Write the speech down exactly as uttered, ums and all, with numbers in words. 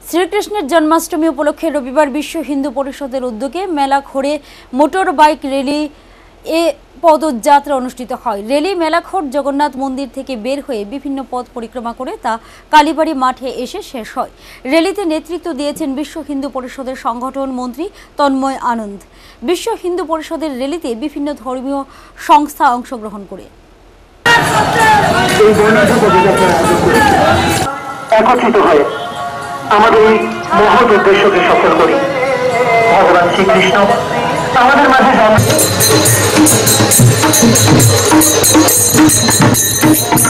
শ্রীকৃষ্ণের জন্মাষ্টমী উপলক্ষে রবিবার বিশ্ব হিন্দু পরিষদের উদ্যোগে মেলাঘরে মোটর বাইক র্যালি এ পদযাত্রা অনুষ্ঠিত হয়। র্যালি মেলাঘর জগন্নাথ মন্দির থেকে বের হয়ে বিভিন্ন পথ পরিক্রমা করে তা কালীবাড়ি মাঠে এসে শেষ হয়। র্যালিতে নেতৃত্ব দিয়েছেন বিশ্ব হিন্দু পরিষদের সংগঠন মন্ত্রী তন্ময় আনন্দ। বিশ্ব হিন্দু পরিষদের র্যালিতে বিভিন্ন ধর্মীয় সংস্থা অংশগ্রহণ করে একত্রিত হয়ে আমাদের এই মহৎ উদ্দেশ্যকে সফল করি। ভগবান শ্রীকৃষ্ণ আমাদের মাঝে জন্ম